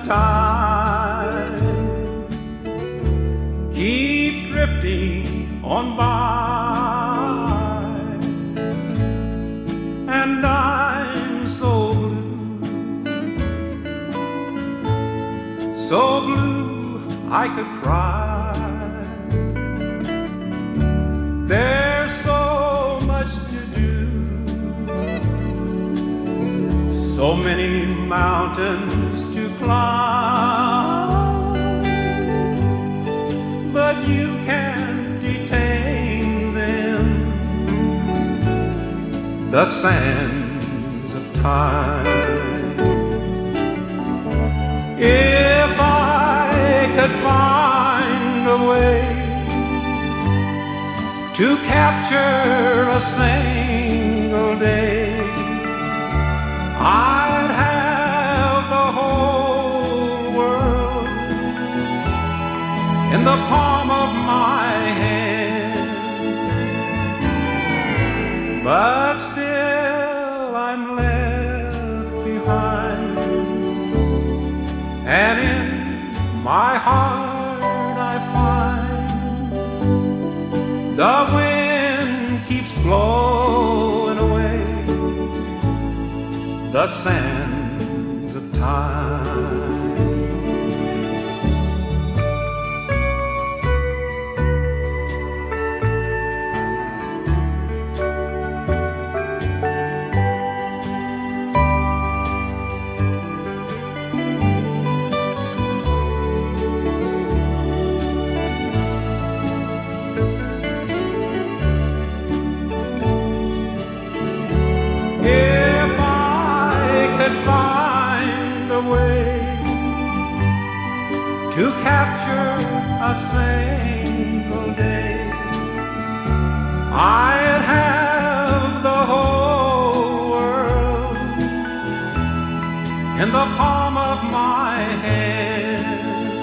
of time keep drifting on by, and I'm so blue I could cry. There's so much to do, so many mountains to climb, but you can't detain them, the sands of time. If I could find a way to capture a single day, I'd have the whole world in the palm of my hand. But still I'm left behind, and in my heart I find the wind keeps blowing away the sands of time. To capture a single day, I'd have the whole world in the palm of my hand.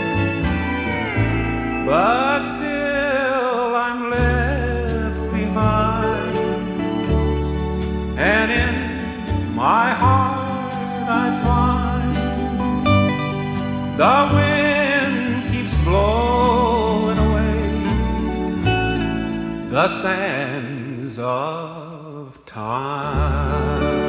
But still I'm left behind, and in my heart I find the wind keeps blowing away the sands of time.